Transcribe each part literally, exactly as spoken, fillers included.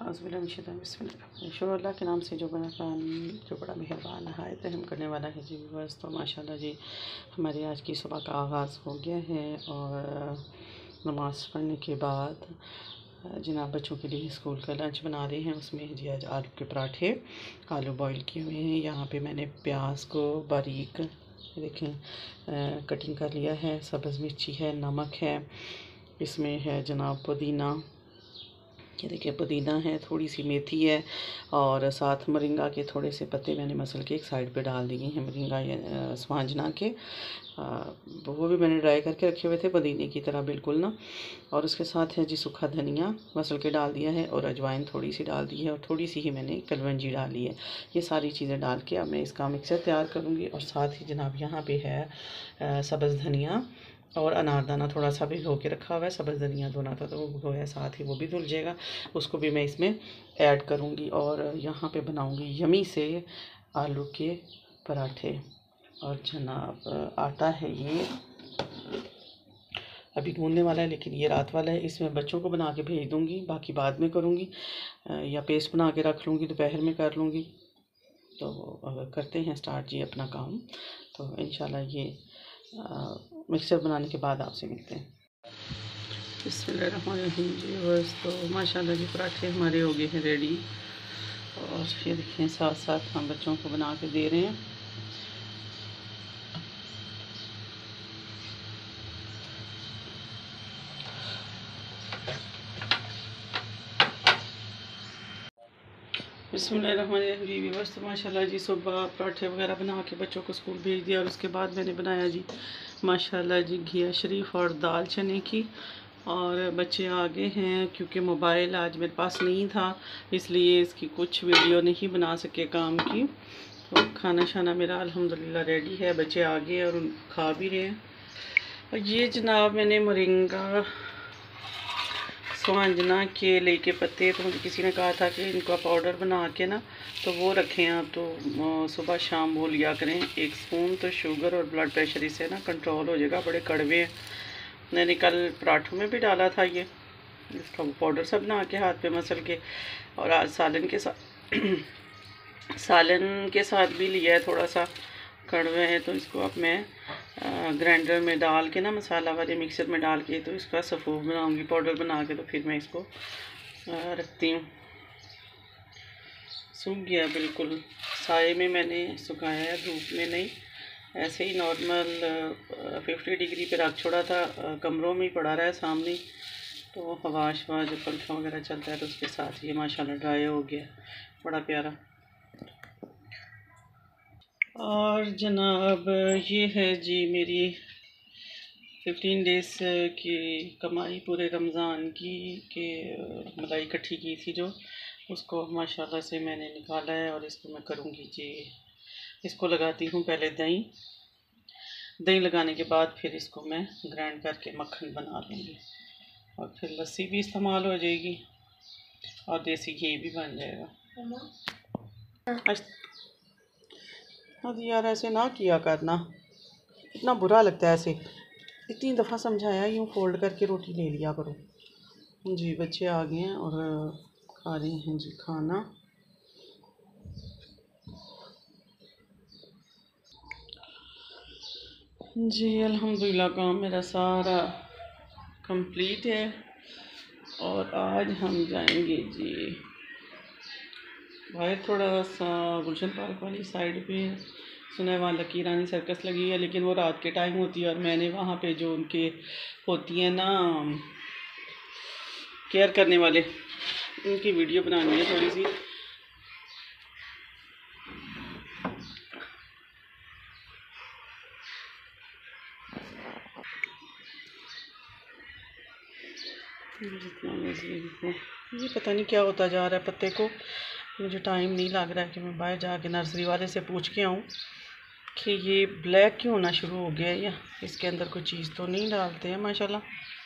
शुरू अल्लाह के नाम से जो बड़ा जो बड़ा मेहरबान है रहम करने वाला है जी। बस तो माशाल्लाह जी हमारी आज की सुबह का आगाज़ हो गया है और नमाज़ पढ़ने के बाद जनाब बच्चों के लिए स्कूल का लंच बना रहे हैं। उसमें जी आज आलू के पराठे आलू बॉईल किए हुए हैं। यहाँ पे मैंने प्याज को बारीक देखें कटिंग कर लिया है। सब्ज़ मिर्ची है, नमक है, इसमें है जनाब पुदीना, ये देखिए पुदीना है, थोड़ी सी मेथी है और साथ मोरिंगा के थोड़े से पत्ते मैंने मसल के एक साइड पे डाल दिए हैं। मोरिंगा या स्वांजना के आ, वो भी मैंने ड्राई करके रखे हुए थे पुदीने की तरह बिल्कुल ना। और उसके साथ है जी सूखा धनिया मसल के डाल दिया है और अजवाइन थोड़ी सी डाल दी है और थोड़ी सी ही मैंने कलवंजी डाली है। ये सारी चीज़ें डाल के अब मैं इसका मिक्सर तैयार करूँगी। और साथ ही जनाब यहाँ पे है सब्ज़ धनिया और अनारदाना थोड़ा सा भिगो के रखा हुआ है। सब्ज़ धनिया धोना था तो वो भिगोया है, साथ ही वो भी धुल जाएगा, उसको भी मैं इसमें ऐड करूँगी। और यहाँ पे बनाऊँगी यमी से आलू के पराठे। और जनाब आटा है ये अभी गूंदने वाला है, लेकिन ये रात वाला है। इसमें बच्चों को बना के भेज दूँगी, बाकी बाद में करूँगी या पेस्ट बना के रख लूँगी, दोपहर में कर लूँगी। तो करते हैं स्टार्ट जी अपना काम। तो इंशाल्लाह ये आ, मिक्सर बनाने के बाद आपसे मिलते हैं। बिस्मिल्लाहिर्रहमानिर्रहीम जी। बस तो माशाल्लाह जी पराठे हमारे हो गए हैं रेडी और ये देखें साथ साथ हम बच्चों को बना के दे रहे हैं। बिस्मिल्लाहिर्रहमानिर्रहीम जी। बस तो माशाल्लाह जी सुबह पराठे वगैरह बना के बच्चों को स्कूल भेज दिया और उसके बाद मैंने बनाया जी माशाल्लाह जी घिया शरीफ और दाल चने की। और बच्चे आ गए हैं क्योंकि मोबाइल आज मेरे पास नहीं था, इसलिए इसकी कुछ वीडियो नहीं बना सके काम की। तो खाना शाना मेरा अल्हम्दुलिल्लाह रेडी है, बच्चे आ गए और खा भी रहे हैं। और ये जनाब मैंने मोरिंगा स्वांजना केले के पत्ते, तो मुझे किसी ने कहा था कि इनका पाउडर बना के ना तो वो रखें आप, तो सुबह शाम वो लिया करें एक स्पून। तो शुगर और ब्लड प्रेशर इससे ना कंट्रोल हो जाएगा। बड़े कड़वे हैं। मैंने कल पराठों में भी डाला था ये इसका पाउडर सब बना के हाथ पे मसल के। और आज सालन के साथ सालन के साथ भी लिया है, थोड़ा सा कड़वे है। तो इसको अब मैं ग्राइंडर में डाल के ना मसाला वाले मिक्सर में डाल के तो इसका सफ़ूफ बनाऊंगी पाउडर बना के। तो फिर मैं इसको रखती हूँ। सूख गया बिल्कुल, साए में मैंने सुखाया है, धूप में नहीं, ऐसे ही नॉर्मल फिफ्टी डिग्री पे रख छोड़ा था। कमरों में ही पड़ा रहा है सामने, तो हवा शवा जब पंखा वगैरह चलता है तो उसके साथ ये माशाल्लाह ड्राई हो गया, बड़ा प्यारा। और जनाब ये है जी मेरी फिफ्टीन डेज़ की कमाई पूरे रमज़ान की के मलाई इकट्ठी की थी जो, उसको माशाल्लाह से मैंने निकाला है। और इसको मैं करूँगी जी, इसको लगाती हूँ पहले दही दही लगाने के बाद फिर इसको मैं ग्राइंड करके मक्खन बना लूँगी और फिर लस्सी भी इस्तेमाल हो जाएगी और देसी घी भी बन जाएगा। अरे यार ऐसे ना किया करना, इतना बुरा लगता है ऐसे। इतनी दफ़ा समझाया यूँ फोल्ड करके रोटी ले लिया करो जी। बच्चे आ गए हैं और खा रहे हैं जी खाना। जी अल्हम्दुलिल्लाह काम मेरा सारा कंप्लीट है और आज हम जाएंगे जी बाहर थोड़ा सा गुलशन पार्क वाली साइड पे। सुना है वहाँ लकी रानी सर्कस लगी है, लेकिन वो रात के टाइम होती है और मैंने वहाँ पे जो उनके होती है ना केयर करने वाले, उनकी वीडियो बनानी है थोड़ी सी। जितना मज़ीद है ये पता नहीं क्या होता जा रहा है पत्ते को। मुझे टाइम नहीं लग रहा है कि मैं बाहर जाके नर्सरी वाले से पूछ के आऊँ कि ये ब्लैक क्यों होना शुरू हो गया है, या इसके अंदर कोई चीज़ तो नहीं डालते हैं। माशाल्लाह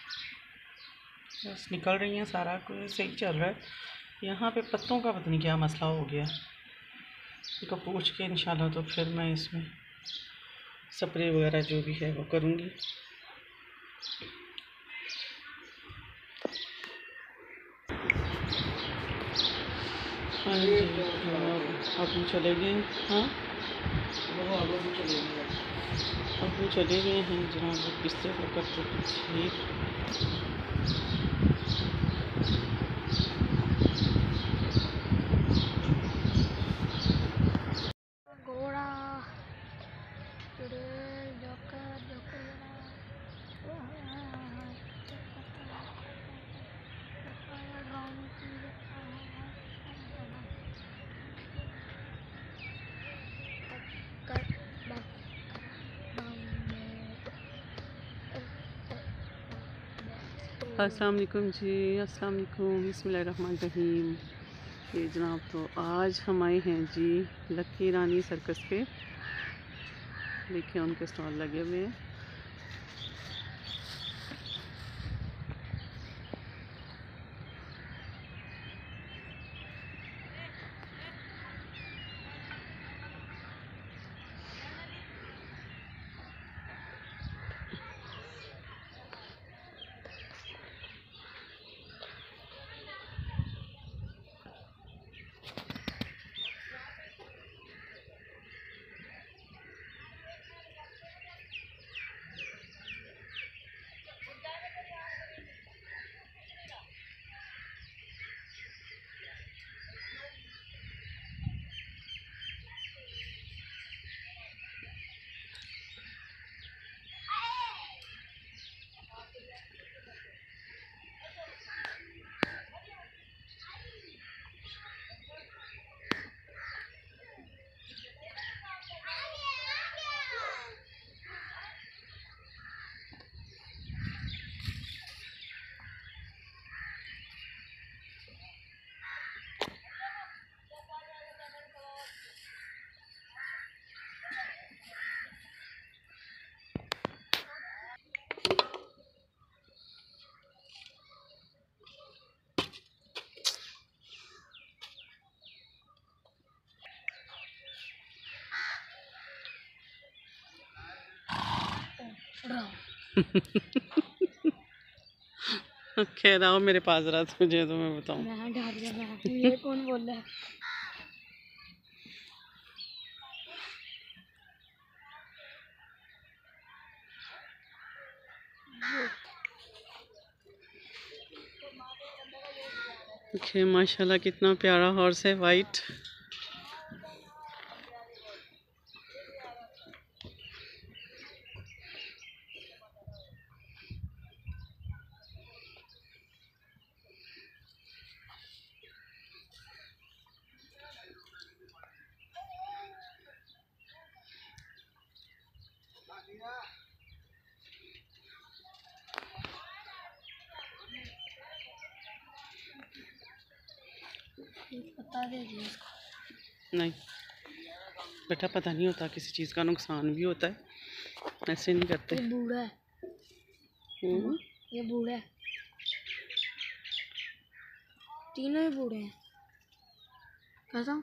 बस निकल रही हैं, सारा कुछ सही चल रहा है। यहाँ पे पत्तों का पता नहीं क्या मसला हो गया, इसको पूछ के इंशाल्लाह तो फिर मैं इसमें स्प्रे वगैरह जो भी है वो करूँगी। हाँ जी, तो अब हम चले गए। हाँ, अब वो चले गए हैं जहाँ वो बिस्तर पर करते थे। घोड़ा जोकर जोकर अस्सलाम वालेकुम जी, अस्सलाम वालेकुम, बिस्मिल्लाहिर्रहमानिर्रहीम। ये जनाब, तो आज हम आए हैं जी लक्की रानी सर्कस पे। देखिए उनके स्टॉल लगे हुए हैं। खैर आओ मेरे पास जरा, तुझे तो मैं बताऊँ। ये कौन बोल रहा है? देखिए माशाल्लाह कितना प्यारा हॉर्स है, वाइट। बता दे इसको। नहीं बेटा, पता नहीं होता, किसी चीज़ का नुकसान भी होता है, ऐसे नहीं करते। ये बूढ़ा है। हम्म, ये बूढ़ा है, तीनों ही बूढ़े हैं। कसम।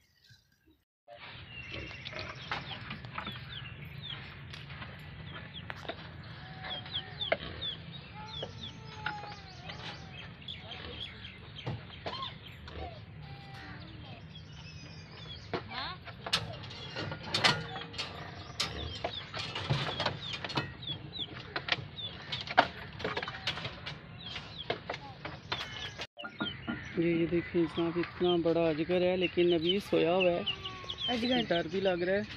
ये ये देखिए जनाब, इतना बड़ा अजगर है लेकिन अभी सोया हुआ है। अजगर, डर भी लग रहा है।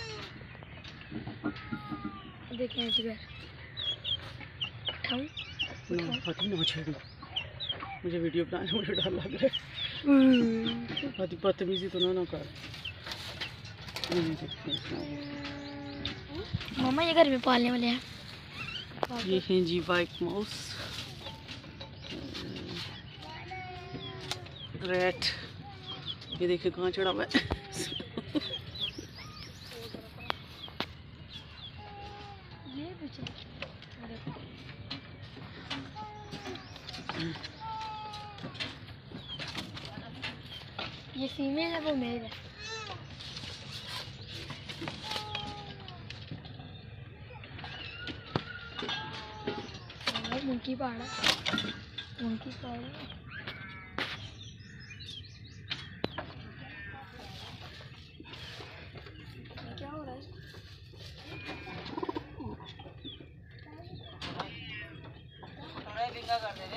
देखें अजगर। उठाऊं? ना फाती ना छेड़ो, मुझे वीडियो बनाने में मुझे डर लग रहा है। फाती बदतमीजी तो ना ना कर। ये देखिए जनाब, मामा ये घर में पालने वाले हैं। ये हैं जी वाइट माउस, रेट। ये देखिए कहाँ चढ़ा हुआ है। ये पीछे ये फीमेल है, वो मेल है। मुंकी पहाड़ा, मुंकी पहाड़ा।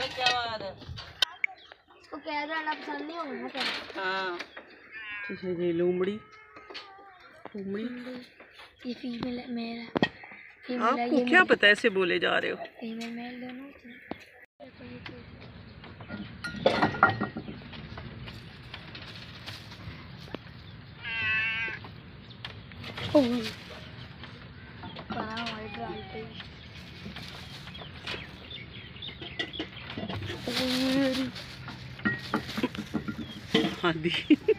क्या बात है? इसको कह रहा पसंद नहीं होगा क्या? हाँ ठीक है जी। लोमड़ी लोमड़ी ये फीमेल है, मेल है। फीमेल है, आपको ये क्या मेल। पता ऐसे बोले जा रहे हो? फीमेल मेल दोनों होते हैं। ओह, कहाँ वाइट डालते हैं। आदि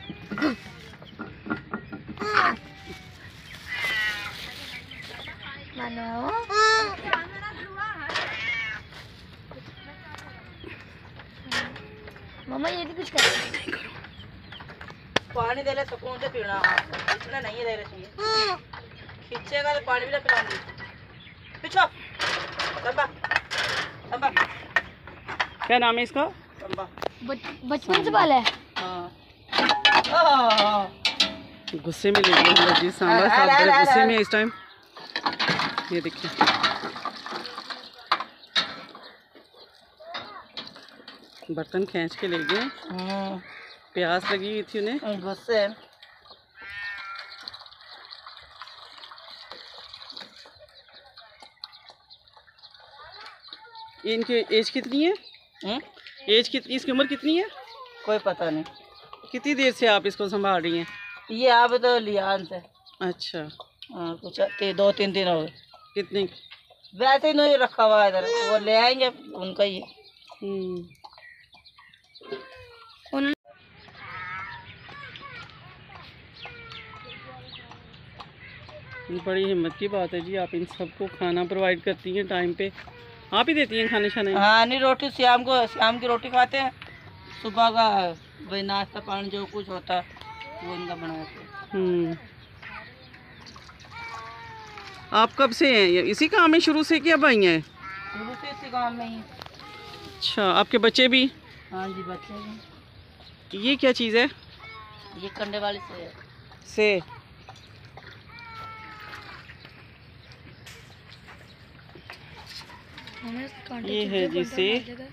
मानो मम्मा ये भी कुछ कर नहीं करो। पानी दे ले सुकून से पीना। इतना नहीं दे रही चाहिए। खींचेगा तो पानी भी ना पिलाऊंगी। पीछो तंबा तंबा। क्या नाम है इसका? तंबा। बचपन से पाला है। हाँ गुस्से में ले लिया जी। सांबा साहब बड़े गुस्से में है इस टाइम। ये देखिए बर्तन खींच के ले गए। प्यास लगी हुई थी उन्हें। गुस्से। ये इनकी एज कितनी है? हम्म? एज कितनी, इसकी उम्र कितनी है? कोई पता नहीं। कितनी देर से आप इसको संभाल रही हैं? ये आप तो लियान से। अच्छा। हाँ कुछ ती, दो तीन दिन हो गए। कितने? वैसे ही नहीं रखा हुआ है इधर। वो ले आएंगे उनका ही। हम्म। बड़ी हिम्मत की बात है जी। आप इन सबको खाना प्रोवाइड करती हैं टाइम पे। आप ही देती हैं खाने शाने? हाँ नहीं, रोटी शाम को, शाम की रोटी खाते हैं। सुबह का भाई नाश्ता पानी जो कुछ होता है वो इनका बनाते हैं। हम्म। आप कब से हैं ये इसी काम में शुरू से, कि अब आई हैं? शुरू से इसी गाँव में ही। अच्छा, आपके बच्चे भी? हाँ जी बच्चे भी। ये क्या चीज़ है? ये कंडे वाले से है। से ये है जी से।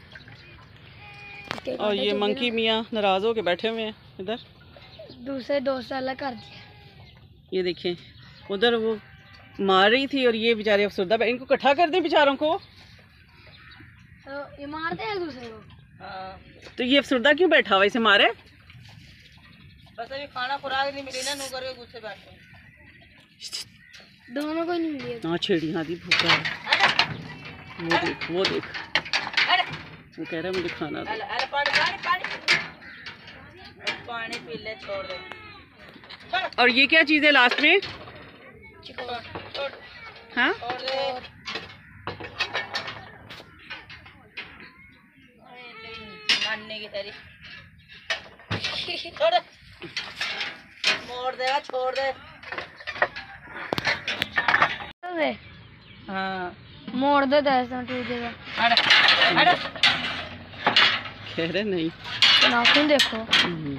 और ये मंकी मियाँ नाराज हो के बैठे हुए हैं इधर। दूसरे दोस्त अलग कर दिया। ये देखें उधर वो मार रही थी और ये बेचारे अफसरदा। इनको इकट्ठा कर दें बेचारों को। तो ये मारते हैं एक दूसरे को। हाँ तो ये अफसरदा क्यों बैठा हुआ, इसे मारे? बस अभी खाना खुराक नहीं मिली ना, नौकर के गुस्से बैठे। दोनों को नहीं मिली। ना छेड़ी आदि भूखा है। वो देख वो देख वो कह रहा है मुझे खाना दो। अरे अरे पानी पानी पानी पानी पी ले, छोड़ दे। और ये क्या चीज़ है लास्ट में? छोड़ छोड़ हाँ छोड़ दे। मानने की तेरी। छोड़ दे, मोड़ देगा, छोड़ दे। हाँ मोड़ दे तो ऐसा टूट जाएगा। अरे अरे कह रहे नहीं। तो नाखून देखो। हम्म।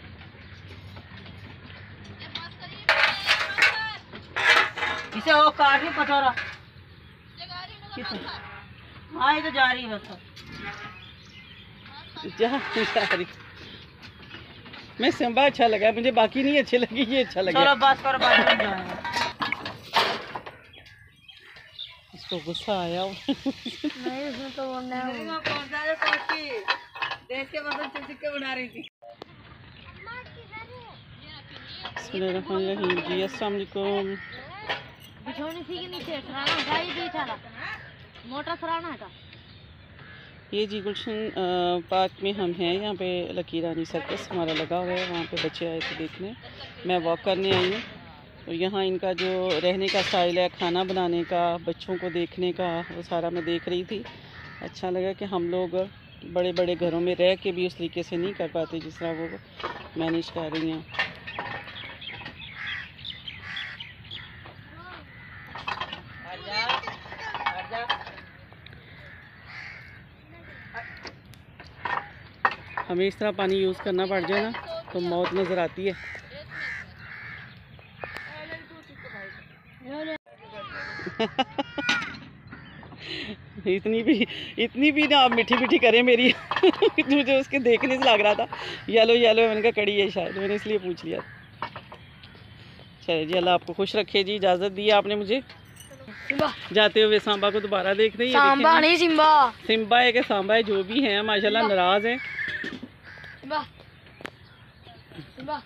इसे वो काट नहीं पटोरा। हाँ ये तो जा रही है बस। जा जा रही। मैं संभा अच्छा लगा, मुझे बाकी नहीं अच्छे लगे, ये अच्छा लगा। चलो बस करो, बस कर जाएगा। इसको गुस्सा आया। नहीं उसमें तो वो नहीं हो। देख के बस चिपके बना रही थी। बिस्मिल्लाहिर्रहमानिर्रहीम जी। अस्सलाम वालेकुम। बिछौनी सी के नीचे सराना हटा, ये पीछा था मोटा सराना हटा। ये जी गुलशन अ, पार्क में हम हैं। यहाँ पे लकी रानी सर्कस हमारा लगा हुआ है। वहाँ पे बच्चे आए थे देखने। मैं वॉक करने आई हूँ। तो यहाँ इनका जो रहने का स्टाइल है, खाना बनाने का, बच्चों को देखने का, वो सारा मैं देख रही थी। अच्छा लगा कि हम लोग बड़े बड़े घरों में रह के भी उस तरीके से नहीं कर पाते जिस तरह वो मैनेज कर रही हैं। हमें इस तरह पानी यूज़ करना पड़ जाए ना तो मौत नज़र आती है। इतनी भी इतनी भी ना आप मीठी मीठी करें मेरी मुझे उसके देखने से लग रहा था येलो येलो मैंने कहा कड़ी है शायद, मैंने इसलिए पूछ लिया। चलिए जी, अल्लाह आपको खुश रखे जी। इजाज़त दी आपने मुझे जाते हुए। सांबा को दोबारा देख रही है। सांबा नहीं सिम्बा, सिम्बा है कि सांबा है, जो भी है माशाल्लाह नाराज है। सिम्बा सिम्बा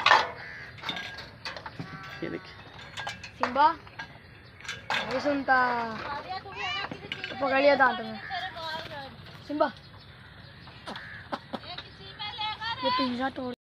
ये देखिए सिम्बा नहीं सुनता, पकड़ लिया दांत में। सिम्बा ये पिंजरा तोड़